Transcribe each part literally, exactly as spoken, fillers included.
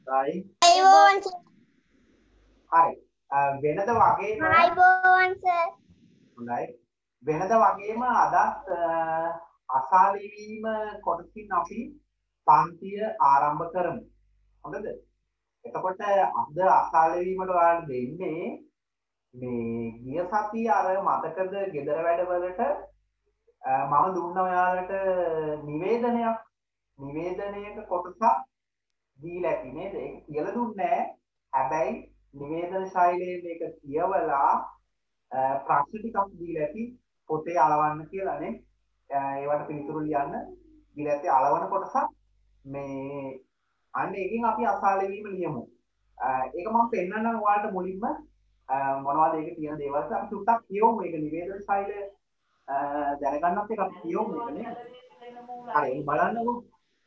right අයිබෝන් හරි වෙනද වගේම අයිබෝන් සර් හොඳයි වෙනද වගේම අදත් අසාලි වීම කොටසින් අපි පන්තිය ආරම්භ කරමු හොඳද එතකොට අද අසාලි වීමට ඔයාලට දෙන්නේ මේ ගිය සතිය අර මතකද ගෙදර වැඩවලට මම දුන්න ඔයාලට නිවේදනයක් නිවේදනයක කොටසක් දීලා ඇති නේද ඒක කියලා දුන්නේ හැබැයි නිවේදන ශෛලියෙන් මේක කියවලා ප්‍රශ්න ටිකක් දීලා ඇති පොතේ අලවන්න කියලා නේ ඒවට පිළිතුරු ලියන්න දීලා ඇති අලවන කොටසක් මේ අන්න ඒකෙන් අපි අසාලි වීම ලියමු ඒක මම පෙන්නන්නම් ඔයාලට මුලින්ම මොනවද ඒකේ තියෙන දේවල් අපි ටිකක් කියවමු මේක නිවේදන ශෛලිය දැනගන්නත් එක අපි කියවමු මේක නේ හරි බලන්නකෝ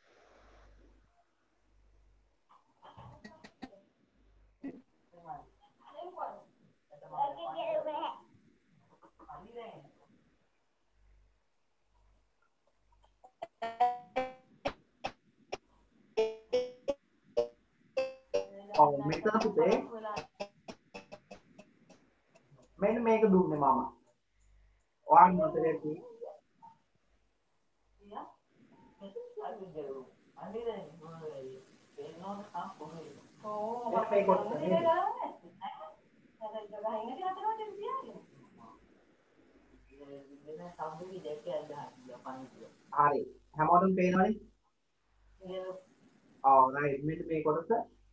ඔව් මෙතන පුතේ මෙන්න මේක දුන්නේ මම ඔයාන් මතකයි හරි හැමෝටම පේනවනේ ඔව් රයිට් මෙන්න මේ කොටස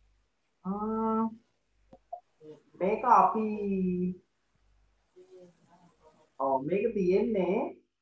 මේක අපි ඔව් මේක තියෙන්නේ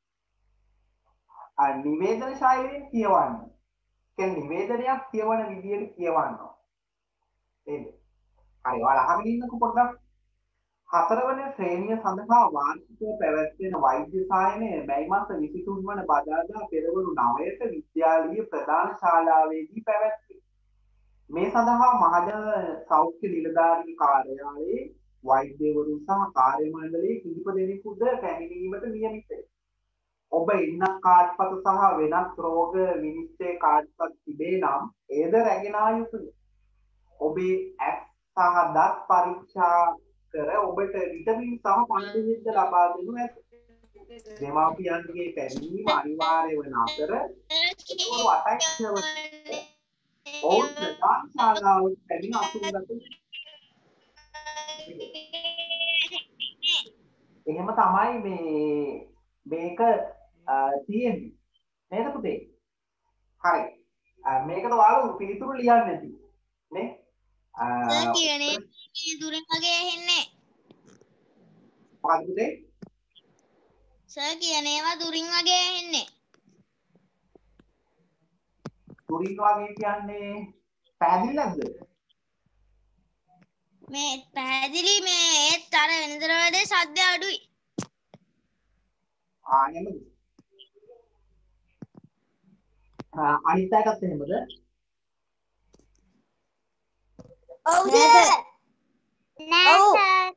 නිවේදන ශෛලියෙන් කියවන්න. කියන්නේ නිවේදනයක් කියවන විදියට කියවන්න. නේද? හරි ඔයාලා අහගෙන ඉන්නකො පොඩ්ඩක්. හතරවන ශ්‍රේණිය සඳහා වාර්ෂිකව පැවැත්වෙන වෛද්‍ය සායනය මැයි මාස විසිතුන් වන බදාදා පෙරවරු නවයට විද්‍යාලීය ප්‍රධාන ශාලාවේදී පැවැත්වේ. මේ සඳහා මහජන සෞඛ්‍ය නිලධාරී කාර්යාලයේ වෛද්‍යවරුන් සහ කාර්ය මණ්ඩලයේ කිහිප දෙනෙකුද පැමිණීමට නියමිතය. ඔබ ඉන්න කාඩ්පත සහ වෙනත් රෝග විනිශ්චය කාඩ්පත් තිබේ නම් එයද රැගෙන ආ යුතුය. ඔබේ ඇස් සහ දත් පරීක්ෂා කර ඔබට විටමින් සහ පණිවිඩ ලබා දෙනු ඇත. දෙමාපියන්ගේ පැමිණීම අනිවාර්ය වන අතර ඔවුන් අටැක්ෂව ඔවුන් ප්‍රධාන ශාලාවට පැමිණ අසුන්ගත එහෙම තමයි මේ මේක තියෙන්නේ නේද පුතේ? හරි. මේකට ඔයාලා පිළිතුරු ලියන්න ඇති නේ? සර් කියන්නේ දුරින් වගේ ඇහෙන්නේ. මොකද පුතේ? සර් කියන ඒවා දුරින් වගේ ඇහෙන්නේ. දුරින් වගේ කියන්නේ පැහැදිලි නැද්ද? මේ පැහැදිලි මේ ඒත් අර වෙනදට වඩා සද්ද අඩුයි. ආ එහෙමද? අනිත් අයටත් එහෙමද? ඔව් සර්. නෑ සර්.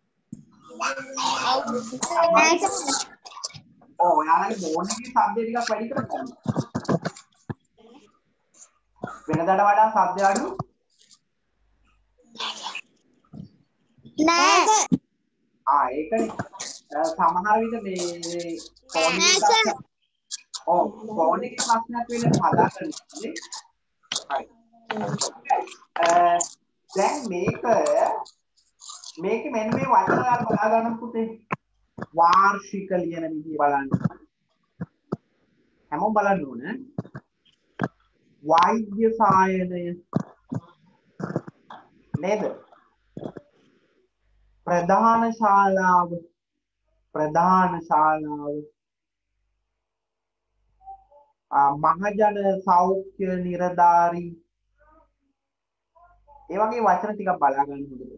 නෑ සර්. ඔව් ඔයාලගේ ෆෝන් එකේ ශබ්දය ටිකක් වැඩි කරගන්න. වෙනදාට වඩා ශබ්දය අඩු? නෑ සර්. ආ ඒකනේ සමහර විට මේ ෆෝන් එකේ ඔව් ෆෝන් එකේ ප්‍රශ්නයක් වෙන්න හදාගන්න ඕනේ. හරි. දැන් මේක මේකේ මෙන්න මේ වචන වල බලා ගන්න පුතේ. වාර්ෂික ලියන විදිය බලන්න. හැමෝම බලන්න ඕනේ. වෛද්‍ය සායනය නේද? ප්‍රධාන ශාලාව ප්‍රධාන ශාලාව මහජන සෞඛ්‍ය නිලධාරී ඒ වගේ වචන ටිකක් බලා ගන්න හොඳට.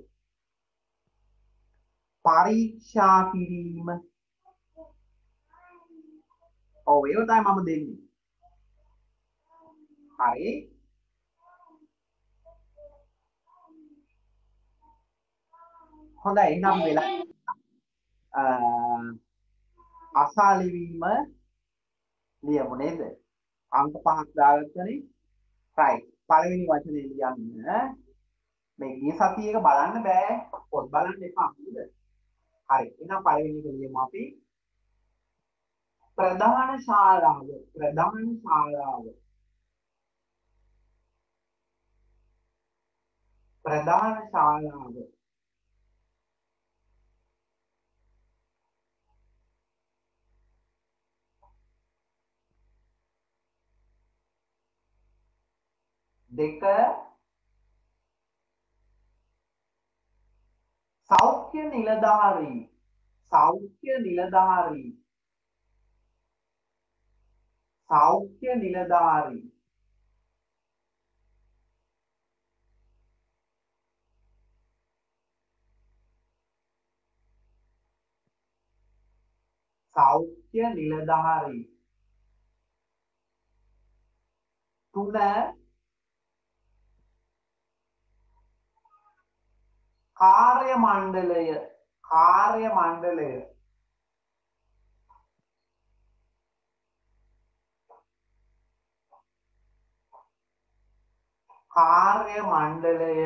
පරීක්ෂා කිරීම ඔව් ඒක තමයි මම දෙන්නේ. හරි. හොඳයි එහෙනම් වෙලා අසාලි වීම ලියමු නේද? අංක පහක් දාගත්තනේ. right. පළවෙනි වචනේ ලියන්න මේ ගිය සතියේ එක බලන්න බෑ පොත් බලන්න එපා නේද හරි එහෙනම් පළවෙනි එක ලියමු අපි ප්‍රධාන ශාලාව ප්‍රධාන ශාලාව ප්‍රධාන ශාලාව දෙක සෞඛ්‍ය නිලධාරී සෞඛ්‍ය නිලධාරී සෞඛ්‍ය නිලධාරී සෞඛ්‍ය නිලධාරී තුන කාර්ය මණ්ඩලය කාර්ය මණ්ඩලය කාර්ය මණ්ඩලය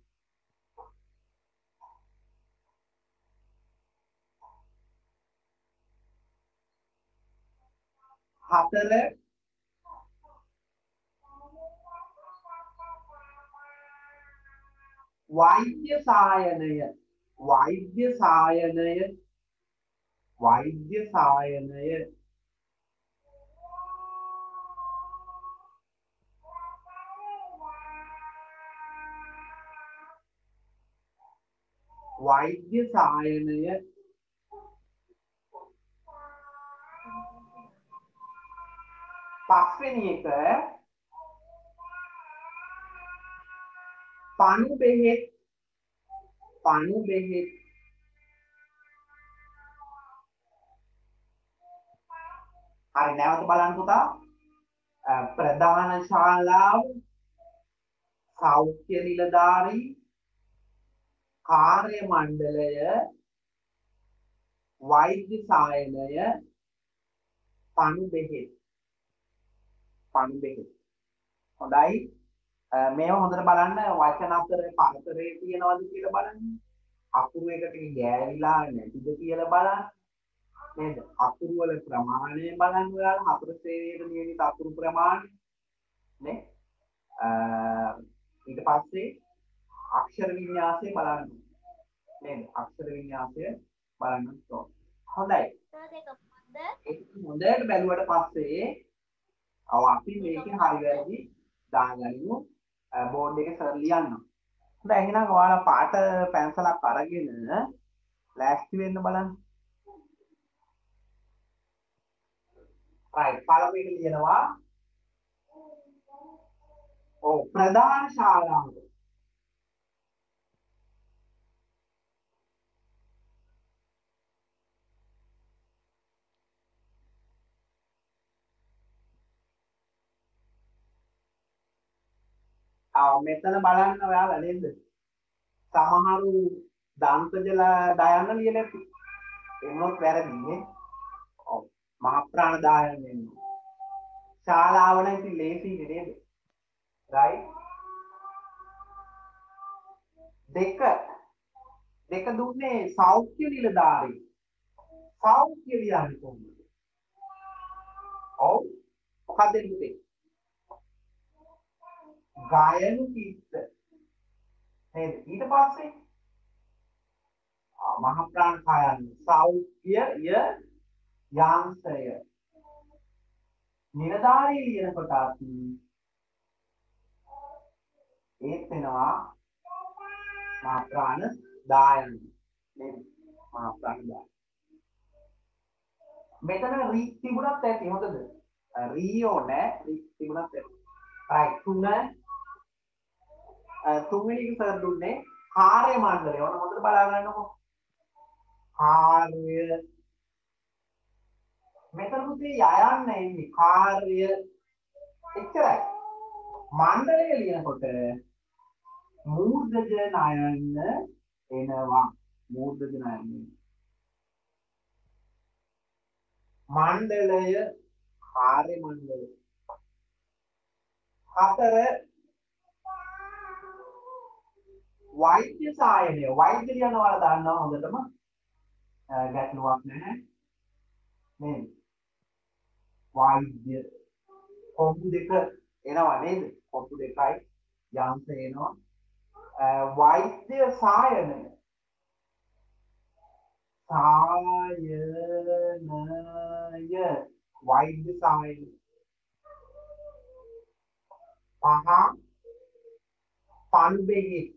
හතර වෛද්‍ය සායනය වෛද්‍ය සායනය වෛද්‍ය සායනය වෛද්‍ය සායනය පස්වෙනි එක පණු බෙහෙත් පණු බෙහෙත් හරි නැවත බලන්න පුතා ප්‍රධාන ශාලාව සෞඛ්‍ය නිලධාරී කාර්ය මණ්ඩලය වෛද්‍ය සායනය පණු බෙහෙත් පණු බෙහෙත් හොඳයි මේව හොඳට බලන්න වචන අතර පරතරේ තියෙනවද කියලා බලන්න අකුරු එකට ගෑවිලා නැතිද කියලා බලන්න නේද අකුරු වල ප්‍රමාණය බලන්න ඔයාලා හතර ශ්‍රේණියට නියමිත අකුරු ප්‍රමාණය නේ ඊට පස්සේ අක්ෂර වින්‍යාසය බලන්න නේද අක්ෂර වින්‍යාසය බලන්න ඕන හොඳයි ඒක හොඳට බැලුවට පස්සේ අව අපි මේකේ හරි වැරදි දාගනිමු බෝඩ් එකේ සර් ලියන්න හොඳයි එහෙනම් ඔයාලා පාට පැන්සලක් අරගෙන ලෑස්ති වෙන්න බලන්න right පළවෙනි ලියනවා ඔව් ප්‍රධාන ශාලාව ආ මෙතන බලන්න ඔයාලා නේද සමහරු දන්තජල දායන්න ලියලා ඇති එන්නොත් වැරදි නේ ඔව් මහ ප්‍රාණ දායන්න එන්න ශාලාව නම් ඉතින් ලේසියි නේද right දෙක දෙක දුන්නේ සෞඛ්‍ය නිලධාරී සෞඛ්‍ය ලියන්නේ කොහොමද ඔව් මොකක්ද දුන්නේ ගායන කිත්ත නේද ඊට පස්සේ මහ ප්‍රාණ කායන් සෞඛ්‍ය ය යාංශය නිලධාරී ලියනකොට අපි ඒත් වෙනවා මහ ප්‍රාණ දායන නේද මහ ප්‍රාණ දායන මෙතන රීක් තිබුණත් ඇති හොඳද රීයෝ නෑ රීක් තිබුණත් ඇති right තුන තුන්වෙනි එක සර් දුන්නේ කාර්ය මණ්ඩලය. ඔන්න හොඳට බලා ගන්නකො. කාර්ය මෙතන පුතේ යයන්න එන්නේ කාර්ය එච්චරයි. මණ්ඩලය ලියනකොට මූර්ධජ නයන්න එනවා. මූර්ධජ නයන්න. මණ්ඩලය කාර්ය මණ්ඩලය. හතර වෛද්‍ය සායනය වෛද්‍ය කියන ඔයාලා දන්නවා හොඳටම ගැටලුවක් නැහැ නේද වෛද්‍ය කොම්පු දෙක එනවා නේද කොම්පු දෙකයි යන්ත්‍ර එනවා වෛද්‍ය සායනය සායනය වෛද්‍ය සායනය පහ පණු බෙහෙත්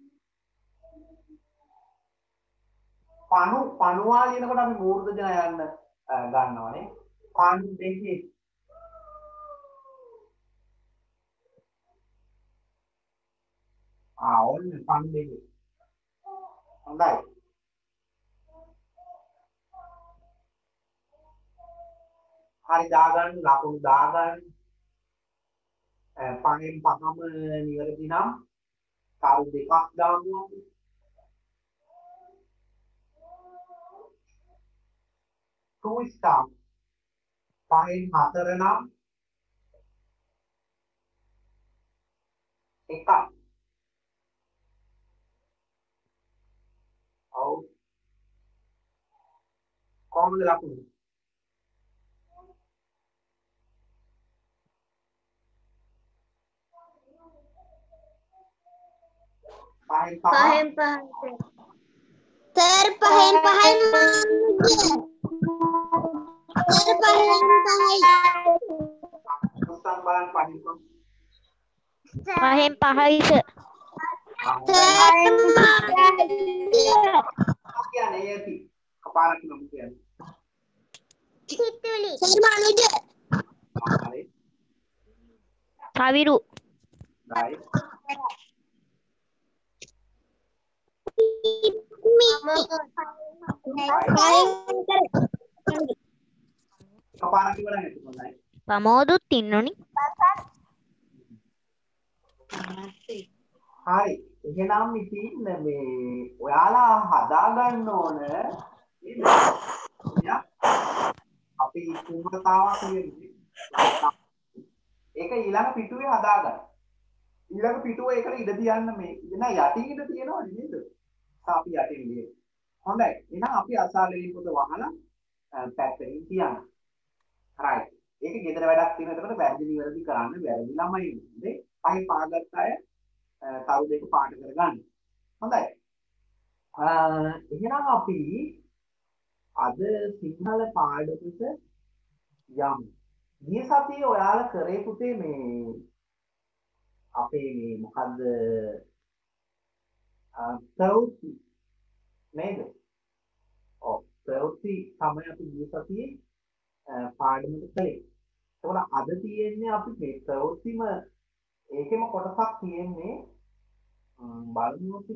පණු පණුවා කියනකොට අපි මූර්ධජන යන්න ගන්නවනේ පණු බෙහෙත් ආ ඔන්න පණු බෙහෙත් හොඳයි හරි දාගන්න ලකුණු දාගන්න පහෙන් පහම නිවැරදි නම් කරු දෙකක් දාමු අපි two star පහෙන් හතර නම් එකක් ඔව් කොහොමද ලකුණු පහෙන් පහ පහෙන් පහ සර් පහෙන් පහෙන් සර් පහෙන් පහයි උත්තර බලන්න පහෙන් පහ පහෙන් පහයි සර් කියන්නේ ඒති කපාරක් නම් කියන්නේ සිතුලි සර් මනුජ හරි කවිරු right කපාරක් ඉවර නැති හොඳයි ප්‍රමෝදුත් ඉන්නෝනි හරි එහෙනම් ඉතින් මේ ඔයාලා හදා ගන්න ඕන නේද අපි කුමතාවක් කියන්නේ ඒක ඊළඟ පිටුවේ හදා ගන්න ඊළඟ පිටුව ඒකට ඉඩ තියන්න මේ නෑ යටින් ඉඩ තියනවා නේද අපි යටින් ලියමු හොඳයි එහෙනම් අපි අසාලේ පොත වහලා පැත්තකින් තියන්න right ඒක ගෙදර වැඩක් තියෙන එතකොට වැරදි නිවැරදි කරන්න වැරදි ළමයි ඉන්නේ පහේ පාගත්ත අය තරු දෙක පාට කරගන්න හොඳයි එහෙනම් අපි අද සිංහල පාඩමට යමු ගිය සතියේ ඔයාලා කරේ පුතේ මේ අපේ මේ මොකද්ද ප්‍රවෘත්ති නේද ඔව් ප්‍රවෘත්ති තමයි අපි ගිය සතියේ පාඩමට කළේ ඒකෝල අද තියෙන්නේ අපි මේ ප්‍රවෘත්තිම ඒකෙම කොටසක් තියෙන්නේ බලමු අපි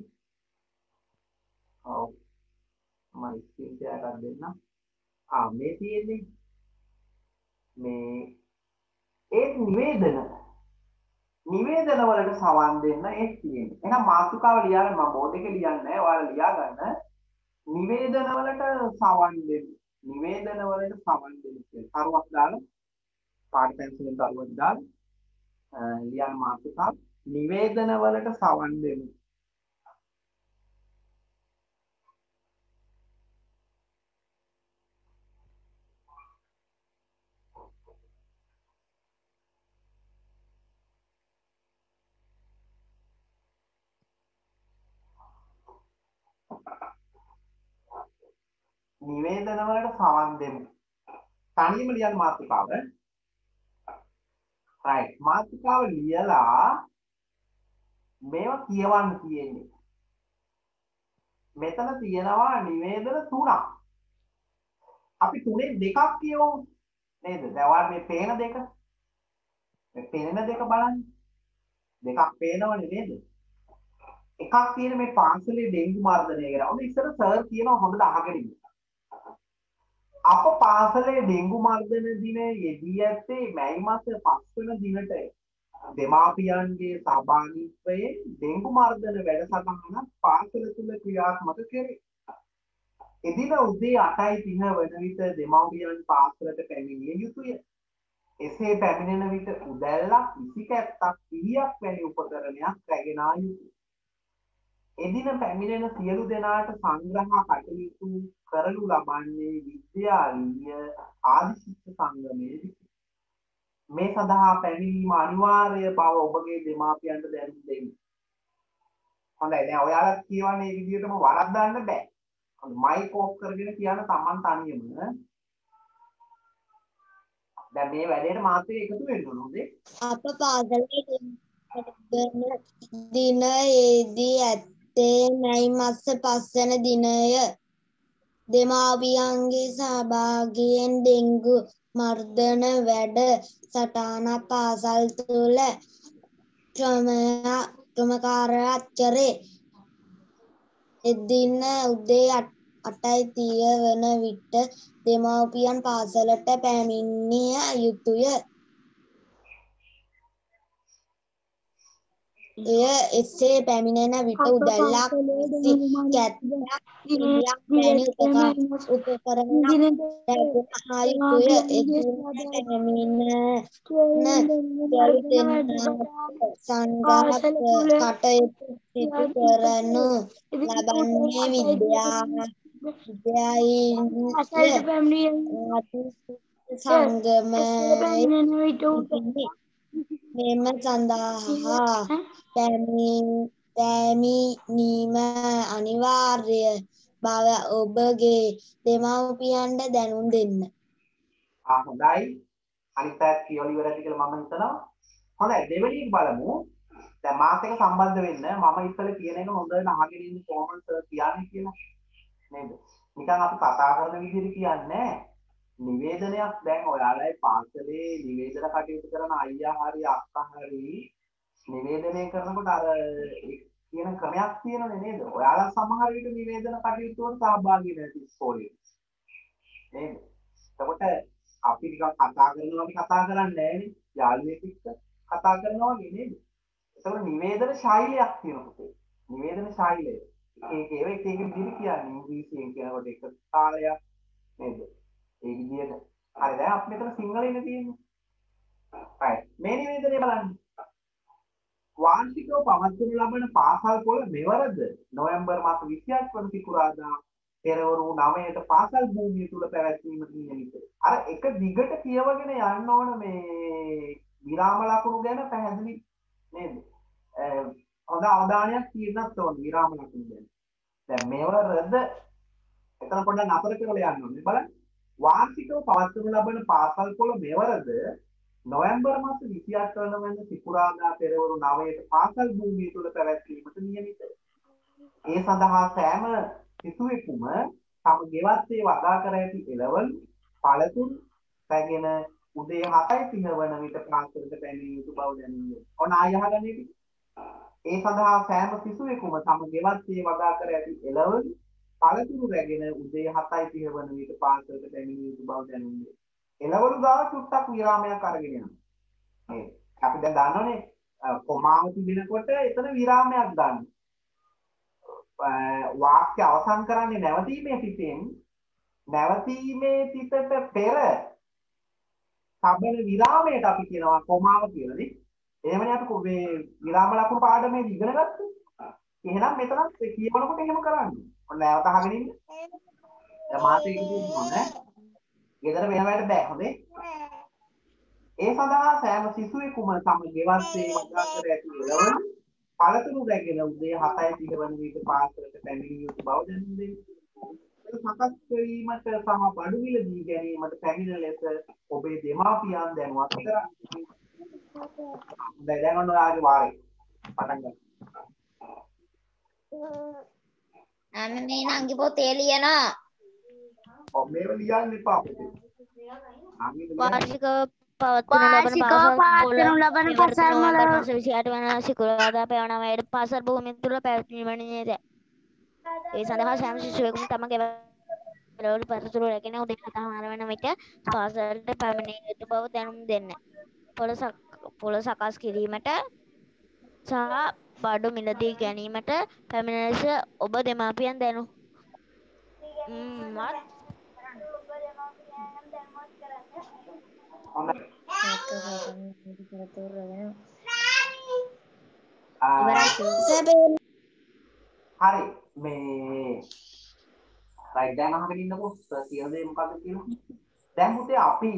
ඔව් මම ස්ක්‍රීන් ෂෙයා කරලා දෙන්නම් ආ මේ තියෙන්නේ මේ ඒ නිවේදන නිවේදන වලට සවන් දෙන්න ඒක තියෙන්නේ එහෙනම් මාතෘකාව ලියාගන්න මම බෝඩ් එකේ ලියන්නේ නැහැ ඔයාලා ලියා ගන්න නිවේදන වලට සවන් දෙන්න නිවේදන වලට සවන් දෙන්න කියලා කරුවක් දාලා පාඩ පැන්සිලෙන් කරුවක් දාලා ලියන මාතෘකාව නිවේදන වලට සවන් දෙන්න නිවේදන වලට සවන් දෙමු. තනියම ලියන මාතෘකාව. right. මාතෘකාව ලියලා මේවා කියවන්න තියෙන්නේ. මෙතන තියෙනවා නිවේදන තුනක්. අපි තුනේ දෙකක් කියවමු. නේද? දැන් ඔයාලා මේ පේන දෙක. මේ පේන දෙක බලන්න. දෙකක් පේනවනේ නේද? එකක් තියෙන මේ පාන්සලේ ඩෙන්ගු මර්ධනය ගැන. ඔන්න ඉස්සර සර් කියනවා හොඳට අහගෙන ඉන්න. අප පාසලේ ඩෙන්ගු මර්ධන දින යෙදී ඇත්තේ මැයි මාස පහ වෙනි දිනට දෙමාපියන්ගේ සහභාගීත්වයෙන් ඩෙන්ගු මර්ධන වැඩසටහනක් පාසල තුල ක්‍රියාත්මක කෙරේ. එදින උදේ අටයි තිහ වන විට දෙමාපියන් පාසලට පැමිණිය යුතුය. එසේ පැමිණෙන විට උදැල්ලක්, විසිකැත්තක්, පිහියක් වැනි උපකරණයක් රැගෙන ආ යුතුය. එදින පැමිණෙන සියලු දෙනාට සංග්‍රහ කටයුතු කරනු ලබන්නේ විද්‍යාලීය ආදිශිෂ්‍ය සංගමයේදී. මේ සඳහා පැමිණීම අනිවාර්ය බව ඔබගේ දෙමාපියන්ට දැනුම් දෙන්න. හොඳයි දැන් ඔයාලා කියවන්නේ මේ විදිහටම වරද්දන්න බෑ. මයික් ඕෆ් කරගෙන කියන තමන් තනියම දැන් මේ වැඩේට මාත් එක්ක එකතු වෙන්න ඕන හොඳේ. අප පාසලේ දිනයේදී ඇත්තේ මැයි මස පස්වන දිනය. දෙමාපියන්ගේ සහභාගියෙන් ඩෙංගු මර්ධන වැඩ සටහනක් පාසල් තුළ ක්‍රමකාරයක් කරේ. එදින උදේ අටයි තිහ වන විට දෙමාපියන් පාසලට පැමිණිය යුතුය. එය එසේ පැමිණෙන විට උදැල්ලක් කැත්තක් පිළියක් වැනි උපකරණ රැගෙන ආ යුතුය. එදින පැමිණෙන ගරු දෙන්නාට සංග්‍රහ කටයුතු සිදු කරනු ලබන්නේ විද්‍යාලීය සංගමයේ මෙම සඳහා පැමිණීම අනිවාර්ය බව ඔබගේ දෙමව්පියන්ට දැනුම් දෙන්න. ආ හොඳයි. අනිත් පැත්ත කියවල ඉවරයි කියලා මම හිතනවා. හොඳයි දෙවෙනි එක බලමු. දැන් මාත් එක්ක සම්බන්ධ වෙන්න මම ඉස්සෙල්ලා කියන එක හොඳට අහගෙන ඉන්න කොහොමද කියන්නේ කියලා. නේද? නිකන් අපි කතා කරන විදිහට කියන්නේ නිවේදනයක් දැන් ඔයාලයි පාසලේ නිවේදන කටයුතු කරන අයියා හරි අක්කා හරි නිවේදනය කරනකොට අර කියන ක්‍රමයක් තියෙනනේ නේද? ඔයාලා සමහර විට නිවේදන කටයුතු වලට සහභාගී නැති ඉස්කෝලේ. නේද? එතකොට අපි නිකන් කතා කරනවා වගේ කතා කරන්නේ නැහැනේ. යාළුවෙක් එක්ක කතා කරනවා වගේ නේද? එතකොට නිවේදන ශෛලියක් තියෙනවා. නිවේදන ශෛලිය. ඒක ඒක එක එක විදිහට කියන්නේ ඉංග්‍රීසියෙන් කියනකොට එක තාලයක් නේද? ඒ විදිහට. හරි දැන් අපි මෙතන සිංහලෙන් තියෙන්නේ. right. මේ නිවේදනය බලන්න. වාර්ෂිකව පවත්වනු ලබන පාසල් පොළ මෙවරද නොවැම්බර් මාස විසිඅට වන සිකුරාදා පෙරවරු නවයට පාසල් භූමිය තුල පැවැත්වීමට නියමිතයි. අර එක දිගට කියවගෙන යන්න ඕන මේ විරාම ලකුණු ගැන පැහැදිලි නේද? හොඳ අවධානයක් තියෙන්නත් ඕන විරාම ලකුණු ගැන. දැන් මෙවරද එතන පොඩ්ඩක් නතර කරලා යන්න ඕනේ. බලන්න. වාර්ෂිකව පවත්වනු ලබන පාසල් පොළ මෙවරද නොවැම්බර් මාස විසිඅට වන සිකුරාදා පෙරවරු නවයට පාසල් භූමිය තුල පැවැත්වීමට නියමිතයි. ඒ සඳහා සෑම සිසුවෙකුම තම ගෙවත්තේ වගා කර ඇති එළවලු පළතුරු පැගෙන උදේ හතයි තිහ වන විට පාසලට පැමිණිය යුතු බව දැනුම්. ඔන්න ආය අහගන්න ඉතින්. ඒ සඳහා සෑම සිසුවෙකුම තම ගෙවත්තේ වගා කර ඇති එළවලු පළතුරු රැගෙන උදේ හතයි තිහ වන විට පාසලට පැමිණිය යුතු බව දැනුම්. එළවලු ගාව චුට්ටක් විරාමයක් අරගෙන යනවා. නේද? අපි දැන් දන්නවනේ කොමාව තිබෙනකොට එතන විරාමයක් ගන්න. වාක්‍ය අවසන් කරන්නේ නැවතීමේ සිටෙන් නැවතීමේ සිටට පෙර තබන විරාමයට අපි කියනවා කොමාව කියලා නේ. එහෙමනේ අපි මේ විරාම ලකුණු පාඩමේදී ඉගෙන ගත්තේ. එහෙනම් මෙතනත් කියවනකොට එහෙම කරන්නේ. ඔන්න නැවත අහගෙන ඉන්න. දැන් මාතේ ඉන්නේ මොනේ? ගෙදර වෙනවට බෑ හොඳේ. ඒ සඳහා සෑම සිසුවෙකුම තම ගෙවත්තේ වගා කර ඇති එළවලු පළතුරු රැගෙන උදේ හතයි තිහ වන විට පාසලට පැමිණිය යුතු බව දැනුම් දෙන්නේ. සකස් කිරීමට සහ බඩු මිල දී ගැනීමට පැමිණ ලෙස ඔබේ දෙමාපියන් දැනුවත් කරන්න. දැන් දැන් ඔන්න ඔයාගේ වාරේ පටන් ගන්න. අන්න මේ නංගි පොතේ ලියනවා. ඔව් මේව ලියන්න එපා පුතේ. වාර්ෂික පවත්වනු ලබන පාසල් නොවැම්බර් මාස විසිඅට වන සිකුරාදා පෙරවරු නවයට පාසල් භූමිය තුල පැවැත්වීමට නියමිතයි. ඒ සඳහා සෑම ශිෂ්‍යයෙකුම තම ගෙවල් පළතුරු රැගෙන උදේ හතයි වන විට පාසලට පැමිණිය යුතු බව දැනුම් දෙන්න. පොළ සකස් කිරීමට සහ බඩු මිලදී ගැනීමට පැමිණ ලෙස ඔබ දෙමාපියන් දැනුම් මත් හරි මේ රයිට් දැන් අහගෙන ඉන්නකෝ සර් කියන දේ මොකද්ද කියලා. දැන් පුතේ අපි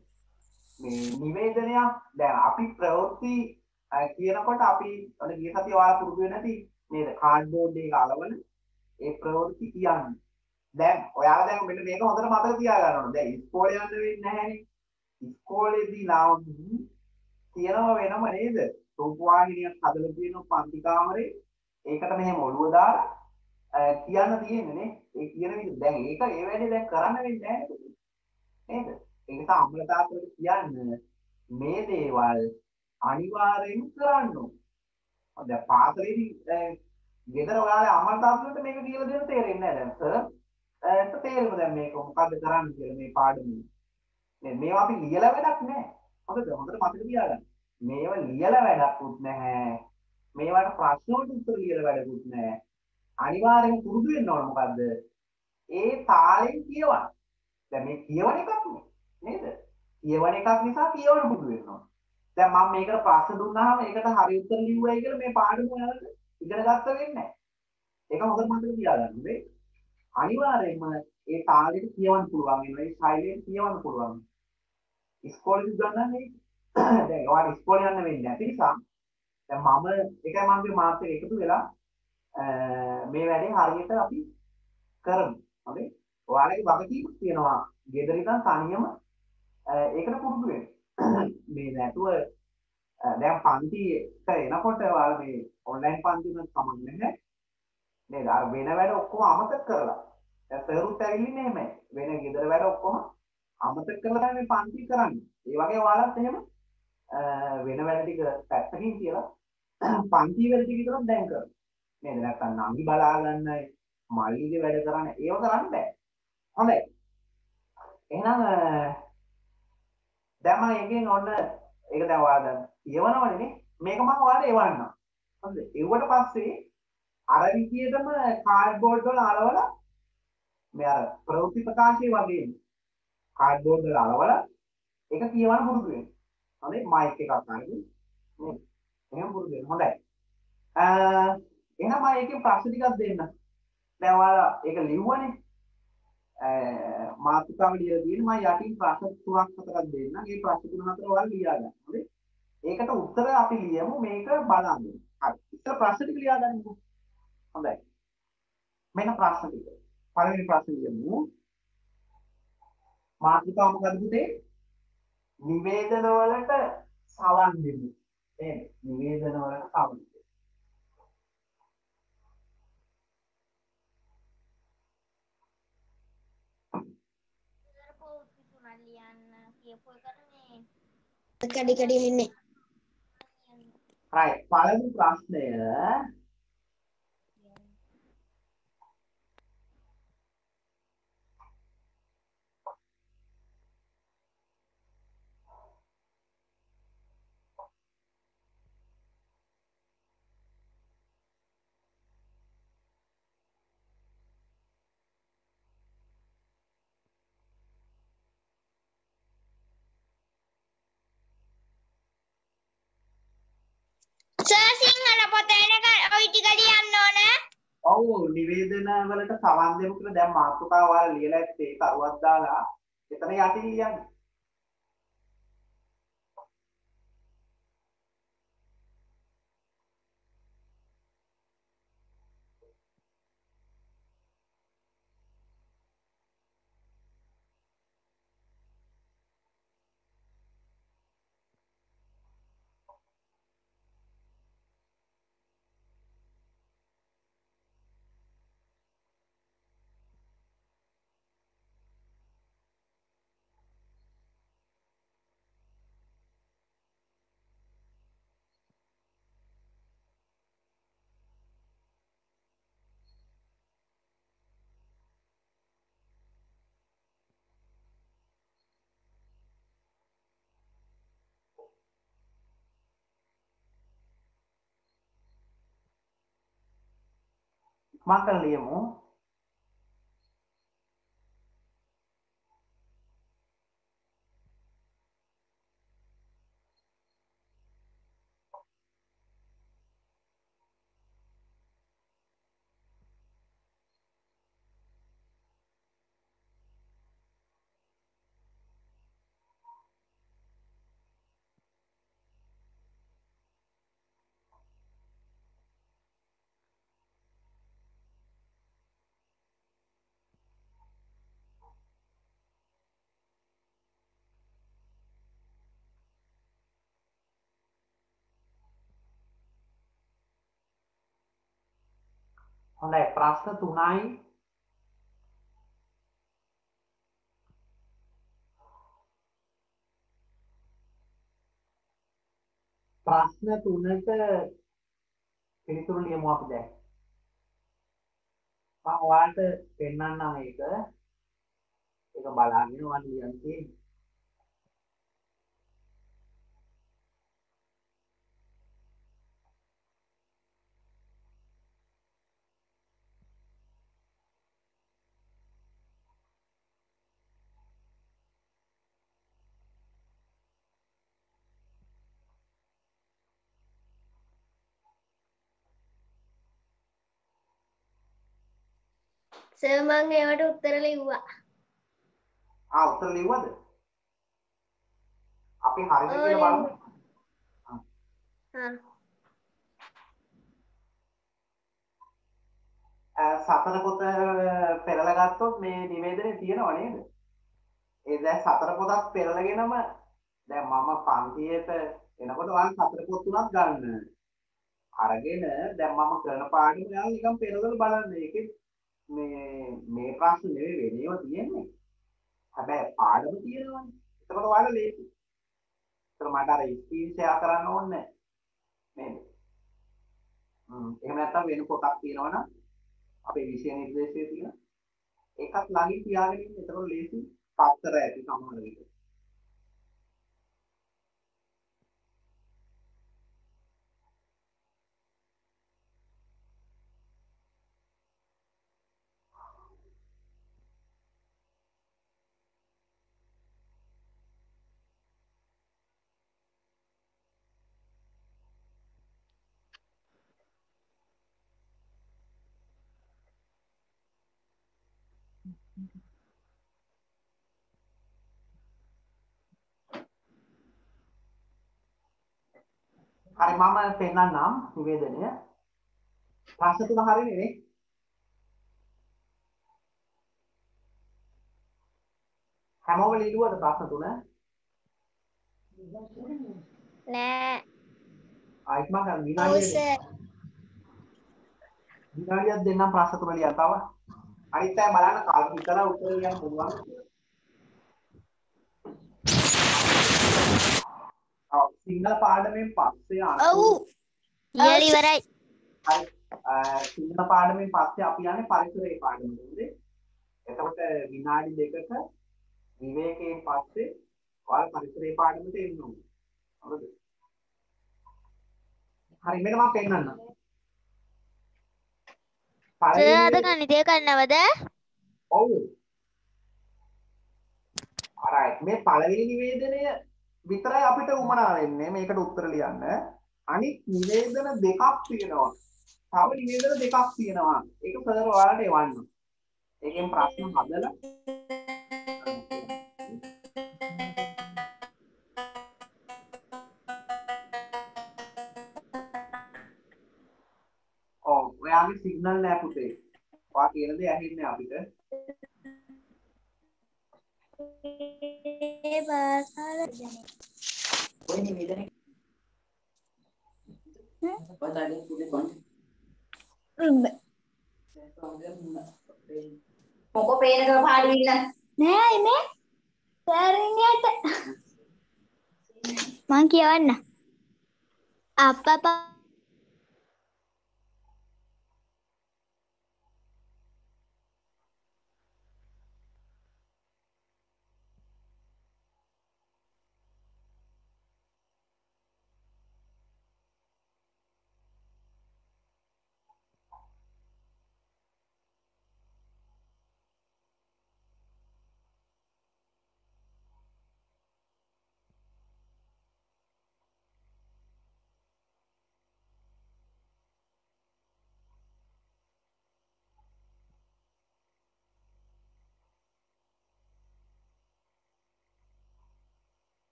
මේ නිවේදනයක් දැන් අපි ප්‍රවෘත්ති කියනකොට අපි ඔන්න ගිය සතිය ඔයාලා පුරුදු වෙන්නේ නැති නේද? කාඩ්බෝඩ් එක අලවන ඒ ප්‍රවෘත්ති කියන්නේ. දැන් ඔයාලා දැන් මෙන්න මේක හොඳට මතක තියාගන්න ඕනේ. දැන් ඉස්කෝලේ යන්න වෙන්නේ නැහැනේ. ඉස්කෝලේදී නම් තියනව වෙනම නේද? රූපවාහිනියක් හදලා තියෙනවා පන්ති කාමරේ. ඒකට මෙහෙම ඔළුව දාලා කියන්න තියෙන්නේ නේ. ඒ කියන විදිහ දැන් ඒක ඒ වැඩේ දැන් කරන්න වෙන්නේ නැහැ නේද? ඒ නිසා අම්ල තාත්තට කියන්න මේ දේවල් අනිවාර්යෙන් කරන්න ඕනේ. දැන් පාසලේදී ගෙදර ඔයාලා අම්මලා තාත්තලාට මේක කියලා දෙන්න තේරෙන්නේ නැහැ දැන් සර්. ඒත් තේරෙම දැන් මේක මොකද්ද කරන්න කියලා මේ පාඩමේ. මේ මේවා අපි ලියලා වැඩක් නැහැ. හොඳද? හොඳට මතක තියාගන්න. මේවා ලියලා වැඩකුත් නැහැ. මේවට ප්‍රශ්න වලට උත්තර ලියලා වැඩකුත් නැහැ. අනිවාර්යෙන් පුරුදු වෙන්න ඕන මොකද්ද? ඒ තාලෙන් කියවන්න. දැන් මේ කියවන එකක් නේද? කියවන එකක් නිසා කියවන්න පුරුදු වෙන්න ඕන. දැන් මම මේකට ප්‍රශ්න දුන්නාම ඒකට හරි උත්තර ලිව්වයි කියලා මේ පාඩම ඔයාලට ඉගෙන ගන්න වෙන්නේ නැහැ. ඒක හොඳට මතක තියාගන්න. මේ අනිවාර්යයෙන්ම ඒ තාලෙට කියවන්න පුළුවන් වෙනවා. ඒ ශෛලියෙන් කියවන්න පුළුවන්. ඉස්කෝලේ ගන්නන්නේ දැන් ඔයාලා ඉස්කෝලේ යන්න වෙන්නේ නැති නිසා දැන් මම එකයි මගේ මාත් එක්ක එකතු වෙලා මේ වැඩේ හරියට අපි කරමු. හරි? ඔයාලගේ වගකීමක් තියෙනවා. ගෙදර ඉඳන් තනියම ඒකට පුරුදු වෙන්න. මේ නැතුව දැන් පන්තිට එනකොට ඔයාලා මේ ඔන්ලයින් පන්ති වල කමක් නැහැ. නේද? අර වෙන වැඩ ඔක්කොම අමතක කරලා. දැන් සරුත් ඇවිල්ලින්නේ එහෙමයි. වෙන ගෙදර වැඩ ඔක්කොම අමතක කරලා මේ පන්ති කරන්නේ. ඒ වගේ ඔයාලත් එහෙම වෙන වැඩ ටික පැත්තකින් කියලා පන්ති වැඩ ටික විතරක් දැන් කරනවා. නේද? නැත්තම් නංගි බලා ගන්නයි, මල්ලිගේ වැඩ කරන්න ඒව කරන්න බෑ. හොඳයි. එහෙනම් දැන් මම එකෙන් ඔන්න ඒක දැන් ඔයාලා දැන් කියවනවනේ නේ. මේක මම ඔයාලට එවන්නම්. හරිද? එව්වට පස්සේ අර විදියටම කාඩ්බෝඩ් වල අලවලා මේ අර ප්‍රවෘත්ති ප්‍රකාශය වගේ කාඩ්බෝඩ් වල අලවලා ඒක කියවන්න පුරුදු වෙන්න. හරි? මයික් එකක් අරගෙන නේද? එහෙම පුරුදු වෙන්න. හොඳයි. අ එහෙනම් මම ඒකේ ප්‍රශ්න ටිකක් දෙන්න. දැන් ඔයාලා ඒක ලිව්වනේ. අ මාතෘකාව ලියලා තියෙන මම යටින් ප්‍රශ්න තුනක් හතරක් දෙන්නම්. ඒ ප්‍රශ්න තුන හතර ඔයාලා ලියා ගන්න. හරි? ඒකට උත්තර අපි ලියමු මේක බලන්න. හරි. ඉතින් ප්‍රශ්න ටික ලියා ගන්නකො. හොඳයි. මෙන්න ප්‍රශ්න ටික. පළවෙනි ප්‍රශ්නේ ලියමු. මාතෘකාව මොකද පුතේ? නිවේදන වලට සවන් දෙමු. නේද? නිවේදන වලට සවන් දෙමු. කඩි කඩි ඉන්නේ. right පළවෙනි ප්‍රශ්නය සර් සිංහල පොතේ එක ওই ටික ලියන්න ඕන. ඔව් නිවේදන වලට සවන් දෙමු කියලා දැන් මාතෘකාව ඔයාලා ලියලා ඇත්තේ කරුවක් දාලා එතන යටින් ලියන්න. මම ලියමු. හොඳයි ප්‍රශ්න තුනයි ප්‍රශ්න තුනට පිළිතුරු ලියමු අපි දැන්. මම ඔයාලට පෙන්නන්නම් ඒක. ඒක බලාගෙන ඔයාලට ලියන්න තියෙන්නේ. සර් මං ඒවට උත්තර ලිව්වා. ආ උත්තර ලිව්වද? අපි හරිද ඔව් කියලා බලමු. ලිව්වා. හා සතර පොත පෙරලා ගත්තොත් මේ නිවේදනයේ තියෙනව නේද? ඒ දැන් සතර පොතක් පෙරලගෙනම දැන් මම පන්තියට එනකොට ඔයාලා සතර පොත් තුනක් ගන්න. අරගෙන දැන් මම කරන පාඩම ඔයාලා නිකන් පෙරලලා බලන්න. ඒකේ මේ මේ ප්‍රශ්න නෙවෙයි වෙන ඒවා තියෙන්නේ. හැබැයි පාඩම තියෙනවනේ. එතකොට ඔයාලා ලේසි. ඒතර මට අර ස්ක්‍රීන් ෂෙයා කරන්න ඕනේ නේද? හ්ම් එහෙම නැත්නම් වෙන පොතක් තියෙනවනම් අපේ විෂය නිර්දේශයේ තියෙන ඒකත් ළඟින් තියාගෙන ඉන්න. එතකොට ලේසි පත්තර ඇති සමහර විට. හරි මම පෙන්නන්නම් නිවේදනය. ප්‍රශ්න තුන හරිනේ නේ? හැමෝම ලියුවද ප්‍රශ්න තුන? නෑ. ආයිත් මම ඔව් විනාඩියක් සර්. විනාඩියක් දෙන්නම් ප්‍රශ්න තුන ලියන්න තව. අනිත් අය බලන්න කාල හිතලා උත්තර ලියන්න පුළුවන්. ඔව් සිංහල පාඩමෙන් පස්සේ ඔව්. ලියලා ඉවරයි. හරි සිංහල පාඩමෙන් පස්සේ අපි යන්නේ පරිසරයේ පාඩමට. එතකොට විනාඩි දෙකක විවේකයෙන් පස්සේ ඔයාලා පරිසරයේ පාඩමට එන්න ඕනේ. හරිද? හරි මෙන්න මම පෙන්නන්නම්. සර් අද ගණිතය කරනවද? ඔව්. alright මේ පළවෙනි නිවේදනය විතරයි අපිට උමනා වෙන්නේ මේකට උත්තර ලියන්න. අනිත් නිවේදන දෙකක් තියෙනවා. තව නිවේදන දෙකක් තියෙනවා. ඒක සර් ඔයාලට එවන්න. ඒකෙන් ප්‍රශ්න හදලා ඔව් ඔයාගේ සිග්නල් නෑ පුතේ. ඔයා කියන දේ ඇහෙන්නේ අපිට. ඒ බාසාල ඔය නිවේදනය පොතේ පුතේ කොන්ද? මොකෝ පේනක පාඩු ඉන්න නෑ ඉන්නේ සර් ඉන්නයට මං කියවන්න අප්පා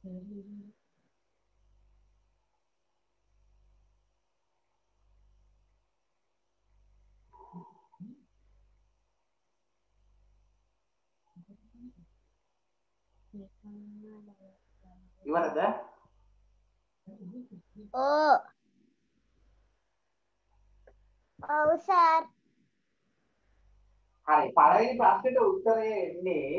ඉවරද? ඕ ඔව් සර්. හරි පළවෙනි ප්‍රශ්නෙට උත්තරය එන්නේ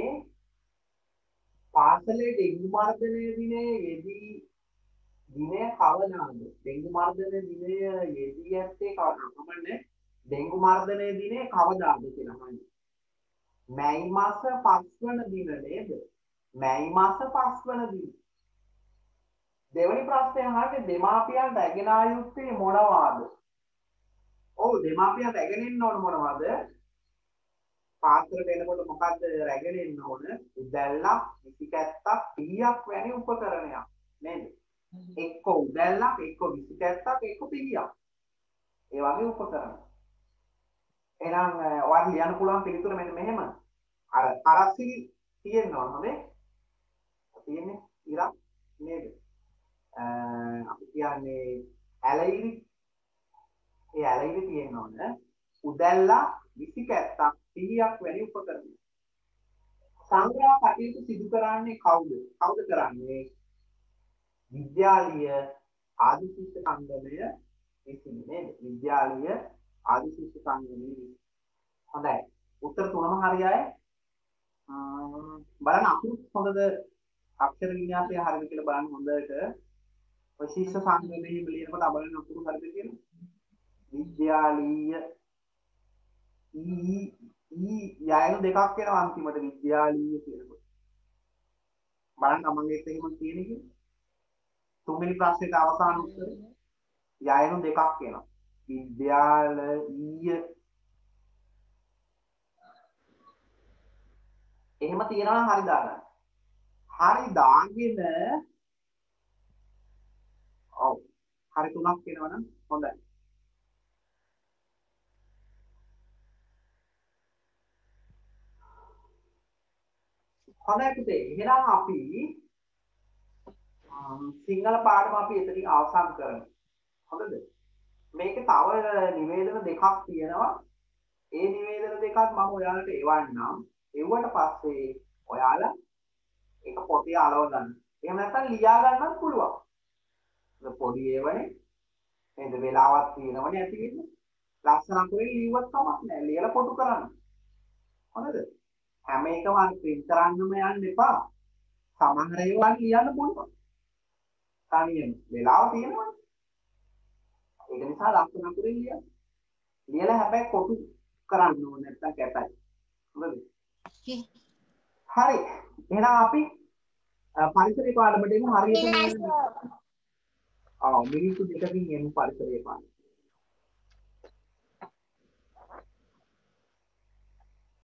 පාසලේ ඩෙංගු මර්ධනය දිනයේ යෙදී දිනය කවදාද? ඩෙංගු මර්ධන දිනය යෙදී ඇත්තේ කවදාද? කමන්නේ ඩෙංගු මර්ධනය දිනය කවදාද කියලා අහන්නේ. මැයි මාස පහ වන දින නේද? මැයි මාස පහ වන දින. දෙවැනි ප්‍රශ්නේ අහන්නේ දෙමාපියන් රැගෙන ආ යුත්තේ මොනවාද? ඔව් දෙමාපියන් රැගෙන ඉන්න ඕන මොනවද? පාත්‍රයට එනකොට මොකද්ද රැගෙන ඉන්න ඕන? උදැල්ලක්, විසිකැත්තක්, පිහියක් වැනි උපකරණයක් නේද? එක්ක උදැල්ලක්, එක්ක විසිකැත්තක්, එක්ක පිහියක්. ඒ වගේ උපකරණ. එහෙනම් ඔයාලට ලියන්න පුළුවන් පිළිතුර මෙන්න මෙහෙම. අර අරස්සිලි තියෙනවා හොඳේ. තියෙන්නේ ඉරක් නේද? අපි කියන්නේ ඇලයිලි. ඒ ඇලයිලි තියෙන්න ඕන. උදැල්ලක්, විසිකැත්තක්, පිහියක් වැනි උපකරණ. සංග්‍රහ කටයුතු සිදු කරන්නේ කවුද? කවුද කරන්නේ? විද්‍යාලීය ආදි ශිෂ්‍ය සංගමය විසින් නේද? විද්‍යාලීය ආදි ශිෂ්‍ය සංගමය. හොඳයි. උත්තර තුනම හරි අය. බලන්න අකුරු හොඳද? අක්ෂර වින්‍යාසය හරිද කියලා බලන්න හොඳට. ඔය ශිෂ්‍ය සංගමයේ ලියනකොට බලන්න අකුරු හරිද කියලා. විද්‍යාලීය ඊ ඊ යයන දෙකක් වෙනවා අන්තිමට විද්‍යාලීය කියනකොට. බලන්න තමන්ගේත් එහෙම තියෙන කිව්ව. තුන්වෙනි ප්‍රශ්නෙට අවසාන උත්තරේ යයන දෙකක් වෙනවා. විද්‍යාලීය එහෙම තියනවා හරි දාගන්න. හරි දාගෙන ඔව් හරි තුනක් වෙනවනම් හොඳයි. හොඳයි පුතේ. එහෙනම් අපි සිංහල පාඩම අපි එතනින් අවසන් කරමු. හොඳද? මේකේ තව නිවේදන දෙකක් තියෙනවා. ඒ නිවේදන දෙකත් මම ඔයාලට එවන්නම්. එවුවට පස්සේ ඔයාලා ඒක පොතේ අලවන්න. එහෙම නැත්නම් ලියා ගන්නත් පුළුවන්. ඒක පොඩි ඒවනේ. නේද? වෙලාවක් තියෙනවනේ ඇති වෙන්නේ. ලස්සන අකුරෙන් ලියුවත් කමක් නැහැ. ලියලා පොටු කරන්න. හොඳද? හැම එකම අර print කරන්නම යන්න එපා. සමහර ඒවා ලියන්න පුළුවන්. තනියම වෙලාව තියෙනවනේ. ඒක නිසා ලස්සන අකුරෙන් ලියන්න. ලියලා හැබැයි කොටු කරන්න ඕනේ නැත්නම් කැතයි. හොඳද? හරි. එහෙනම් අපි පරිසරයේ පාඩමට එමු හරියට. ආ මිනිත්තු දෙකකින් එමු පරිසරයේ පාඩම.